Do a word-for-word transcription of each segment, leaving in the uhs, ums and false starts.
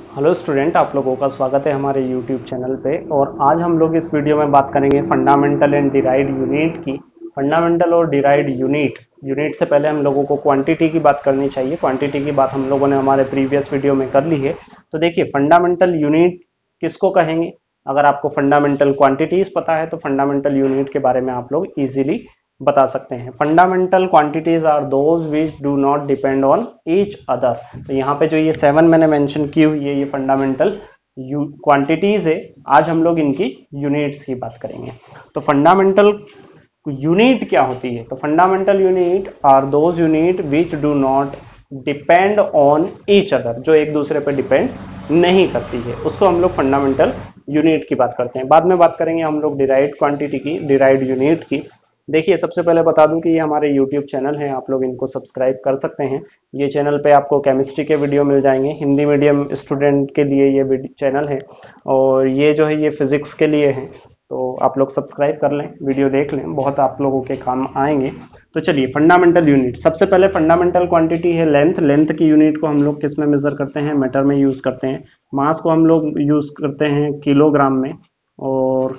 Hello student, आप लोगों का स्वागत है हमारे यूट्यूब चैनल पे। और आज हम लोग इस वीडियो में बात करेंगे फंडामेंटल एंड डिराइव्ड यूनिट की। फंडामेंटल और डिराइव्ड यूनिट यूनिट से पहले हम लोगों को क्वांटिटी की बात करनी चाहिए। क्वांटिटी की बात हम लोगों ने हमारे प्रीवियस वीडियो में कर ली है। तो देखिए, फंडामेंटल यूनिट किसको कहेंगे? अगर आपको फंडामेंटल क्वांटिटीज पता है तो फंडामेंटल यूनिट के बारे में आप लोग इजीली बता सकते हैं। Fundamental quantities are those which do not depend on each other. तो यहाँ पे जो ये सेवन मैंने मेंशन की हुई है, ये फंडामेंटल क्वांटिटीज है। आज हम लोग इनकी यूनिट्स की बात करेंगे। तो फंडामेंटल यूनिट क्या होती है? तो fundamental unit are those unit which do not depend on each other, जो एक दूसरे पर डिपेंड नहीं करती है, उसको हम लोग फंडामेंटल यूनिट की बात करते हैं। बाद में बात करेंगे हम लोग डिराइव्ड क्वांटिटी की, डिराइव्ड यूनिट की। देखिए, सबसे पहले बता दूं कि ये हमारे यूट्यूब चैनल है, आप लोग इनको सब्सक्राइब कर सकते हैं। ये चैनल पे आपको केमिस्ट्री के वीडियो मिल जाएंगे। हिंदी मीडियम स्टूडेंट के लिए ये चैनल है, और ये जो है ये फिजिक्स के लिए है। तो आप लोग सब्सक्राइब कर लें, वीडियो देख लें, बहुत आप लोगों के काम आएंगे। तो चलिए, फंडामेंटल यूनिट। सबसे पहले फंडामेंटल क्वांटिटी है लेंथ। लेंथ की यूनिट को हम लोग किस में मेजर करते हैं? मीटर में यूज करते हैं। मास को हम लोग यूज करते हैं किलोग्राम में, और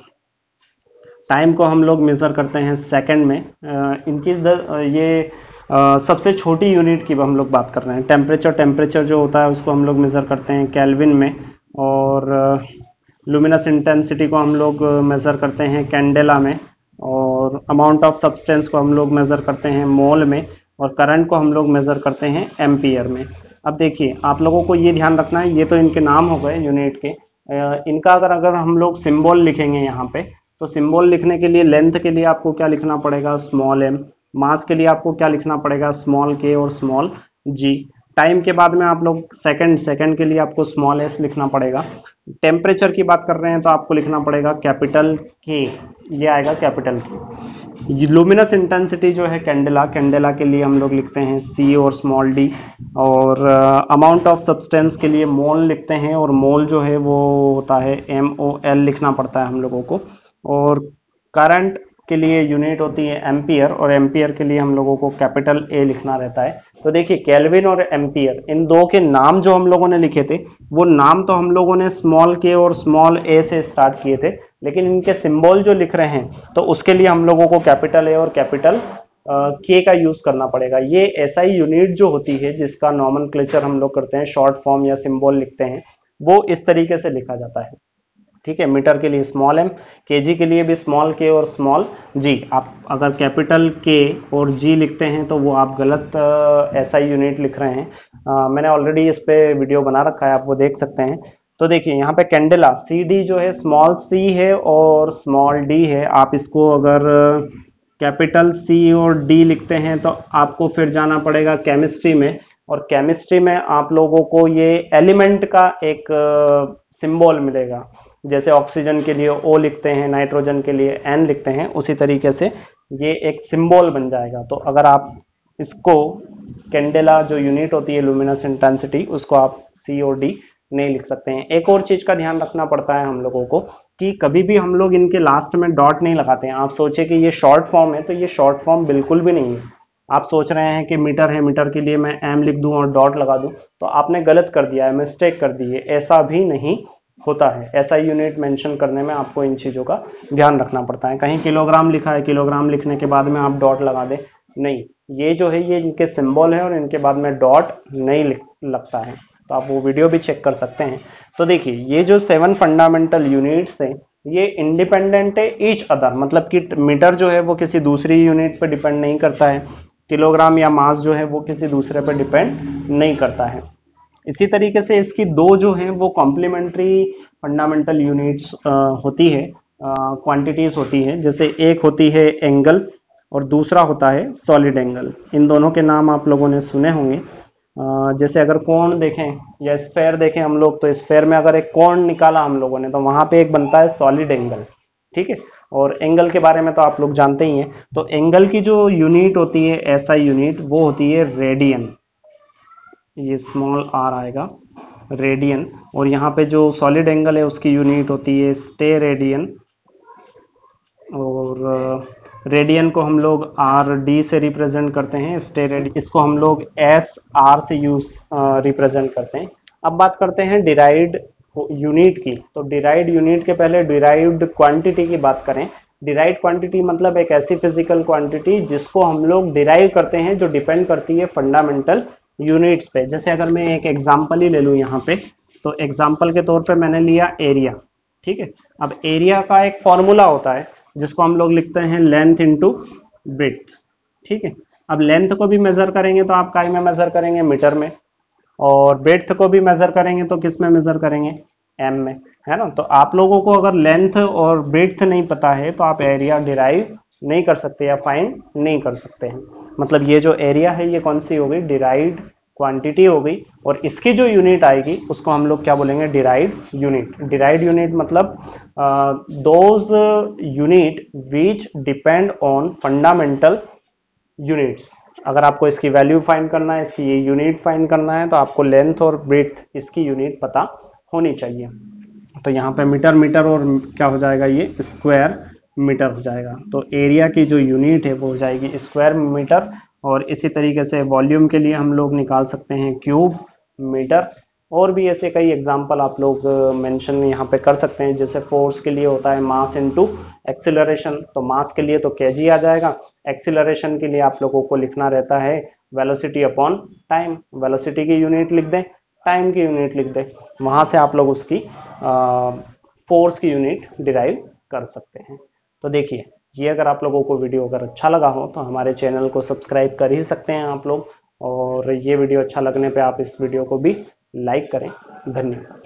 टाइम को हम लोग मेजर करते हैं सेकंड में। इनकी ये आ, सबसे छोटी यूनिट की हम लोग बात कर रहे हैं। टेम्परेचर टेम्परेचर जो होता है उसको हम लोग मेजर करते हैं केल्विन में, और लुमिनस इंटेंसिटी को हम लोग मेजर करते हैं कैंडेला में, और अमाउंट ऑफ सब्सटेंस को हम लोग मेजर करते हैं मोल में, और करंट को हम लोग मेजर करते हैं एम्पियर में। अब देखिए, आप लोगों को ये ध्यान रखना है, ये तो इनके नाम हो गए यूनिट के। इनका अगर अगर हम लोग सिंबल लिखेंगे यहाँ पे, तो सिंबल लिखने के लिए लेंथ के लिए आपको क्या लिखना पड़ेगा? Small M. मास के लिए आपको क्या लिखना पड़ेगा? स्मॉल के और स्मॉल जी। टाइम के बाद में आप लोग सेकंड सेकंड के लिए आपको स्मॉल एस लिखना पड़ेगा। टेम्परेचर की बात कर रहे हैं तो आपको लिखना पड़ेगा कैपिटल के, ये आएगा कैपिटल के। लुमिनस इंटेंसिटी जो है कैंडेला, कैंडेला के लिए हम लोग लिखते हैं सी और स्मॉल डी। और अमाउंट ऑफ सब्सटेंस के लिए मोल लिखते हैं, और मोल जो है वो होता है एम ओ एल लिखना पड़ता है हम लोगों को। और करंट के लिए यूनिट होती है एम्पियर, और एम्पियर के लिए हम लोगों को कैपिटल ए लिखना रहता है। तो देखिए, केल्विन और एम्पियर, इन दो के नाम जो हम लोगों ने लिखे थे, वो नाम तो हम लोगों ने स्मॉल के और स्मॉल ए से स्टार्ट किए थे, लेकिन इनके सिंबल जो लिख रहे हैं तो उसके लिए हम लोगों को कैपिटल ए और कैपिटल के का यूज करना पड़ेगा। ये ऐसा ही यूनिट जो होती है जिसका नॉमेनक्लेचर हम लोग करते हैं, शॉर्ट फॉर्म या सिंबल लिखते हैं, वो इस तरीके से लिखा जाता है। ठीक है, मीटर के लिए स्मॉल एम, केजी के लिए भी स्मॉल के और स्मॉल जी। आप अगर कैपिटल के और जी लिखते हैं तो वो आप गलत एसआई यूनिट लिख रहे हैं। आ, मैंने ऑलरेडी इस पे वीडियो बना रखा है, आप वो देख सकते हैं। तो देखिए, यहाँ पे कैंडेला सी डी जो है स्मॉल सी है और स्मॉल डी है। आप इसको अगर कैपिटल सी और डी लिखते हैं तो आपको फिर जाना पड़ेगा केमिस्ट्री में, और केमिस्ट्री में आप लोगों को ये एलिमेंट का एक सिंबल मिलेगा। जैसे ऑक्सीजन के लिए O लिखते हैं, नाइट्रोजन के लिए N लिखते हैं, उसी तरीके से ये एक सिंबल बन जाएगा। तो अगर आप इसको कैंडेला जो यूनिट होती है लुमिनस इंटेंसिटी, उसको आप C और D नहीं लिख सकते हैं। एक और चीज का ध्यान रखना पड़ता है हम लोगों को कि कभी भी हम लोग इनके लास्ट में डॉट नहीं लगाते हैं। आप सोचे कि ये शॉर्ट फॉर्म है, तो ये शॉर्ट फॉर्म बिल्कुल भी नहीं है। आप सोच रहे हैं कि मीटर है, मीटर के लिए मैं एम लिख दूं और डॉट लगा दूं, तो आपने गलत कर दिया है, मिस्टेक कर दी है। ऐसा भी नहीं होता है। ऐसा यूनिट मेंशन करने में आपको इन चीजों का ध्यान रखना पड़ता है। कहीं किलोग्राम लिखा है, किलोग्राम लिखने के बाद में आप डॉट लगा दें, नहीं, ये जो है ये इनके सिंबल है और इनके बाद में डॉट नहीं लगता है। तो आप वो वीडियो भी चेक कर सकते हैं। तो देखिए, ये जो सेवन फंडामेंटल यूनिट्स है, ये इंडिपेंडेंट है ईच अदर, मतलब कि मीटर जो है वो किसी दूसरी यूनिट पर डिपेंड नहीं करता है। किलोग्राम या मास जो है वो किसी दूसरे पर डिपेंड नहीं करता है। इसी तरीके से इसकी दो जो हैं वो कॉम्प्लीमेंट्री फंडामेंटल यूनिट्स होती है, क्वांटिटीज होती है। जैसे एक होती है एंगल और दूसरा होता है सॉलिड एंगल। इन दोनों के नाम आप लोगों ने सुने होंगे। आ, जैसे अगर कोण देखें या स्फेयर देखें हम लोग, तो स्फेयर में अगर एक कोण निकाला हम लोगों ने तो वहां पे एक बनता है सॉलिड एंगल। ठीक है, और एंगल के बारे में तो आप लोग जानते ही हैं। तो एंगल की जो यूनिट होती है, ऐसा यूनिट, वो होती है रेडियन। ये स्मॉल आर आएगा, रेडियन। और यहाँ पे जो सॉलिड एंगल है उसकी यूनिट होती है स्टे रेडियन, और रेडियन को हम लोग आर डी से रिप्रेजेंट करते हैं। स्टे रेडियन, इसको हम लोग एस आर से यूज रिप्रेजेंट करते हैं। अब बात करते हैं डिराइव्ड यूनिट की। तो डिराइव्ड यूनिट के पहले डिराइव्ड क्वांटिटी की बात करें। डिराइव्ड क्वांटिटी मतलब एक ऐसी फिजिकल क्वांटिटी जिसको हम लोग डिराइव करते हैं, जो डिपेंड करती है फंडामेंटल यूनिट्स पे। जैसे अगर मैं एक एग्जांपल ही ले लूं यहाँ पे, तो एग्जांपल के तौर पे मैंने लिया एरिया, ठीक है। अब एरिया का एक फॉर्मूला होता है जिसको हम लोग लिखते हैं लेंथ इंटू ब्रेड्थ, ठीक है। अब लेंथ को भी मेजर करेंगे तो आप काय में मेजर करेंगे, मीटर में, और ब्रेड्थ को भी मेजर करेंगे तो किस में मेजर करेंगे, एम में, है ना। तो आप लोगों को अगर लेंथ और ब्रेड्थ नहीं पता है तो आप एरिया डिराइव नहीं कर सकते या फाइंड नहीं कर सकते हैं। मतलब ये जो एरिया है ये कौन सी हो गई, डिराइव्ड क्वांटिटी हो गई, और इसकी जो यूनिट आएगी उसको हम लोग क्या बोलेंगे, डिराइव्ड यूनिट। डिराइव्ड यूनिट मतलब those unit which depend on fundamental units. अगर आपको इसकी वैल्यू फाइंड करना है, इसकी ये यूनिट फाइंड करना है, तो आपको लेंथ और ब्रेड्थ इसकी यूनिट पता होनी चाहिए। तो यहाँ पे मीटर मीटर और क्या हो जाएगा, ये स्क्वायर मीटर हो जाएगा। तो एरिया की जो यूनिट है वो हो जाएगी स्क्वायर मीटर, और इसी तरीके से वॉल्यूम के लिए हम लोग निकाल सकते हैं क्यूब मीटर। और भी ऐसे कई एग्जाम्पल आप लोग मेंशन यहाँ पे कर सकते हैं। जैसे फोर्स के लिए होता है मास इनटू एक्सीलरेशन, तो मास के लिए तो केजी आ जाएगा, एक्सीलरेशन के लिए आप लोगों को लिखना रहता है वेलोसिटी अपॉन टाइम। वेलोसिटी की यूनिट लिख दें, टाइम की यूनिट लिख दें, वहां से आप लोग उसकी फोर्स की यूनिट डिराइव कर सकते हैं। तो देखिए, ये अगर आप लोगों को वीडियो अगर अच्छा लगा हो तो हमारे चैनल को सब्सक्राइब कर ही सकते हैं आप लोग, और ये वीडियो अच्छा लगने पे आप इस वीडियो को भी लाइक करें। धन्यवाद।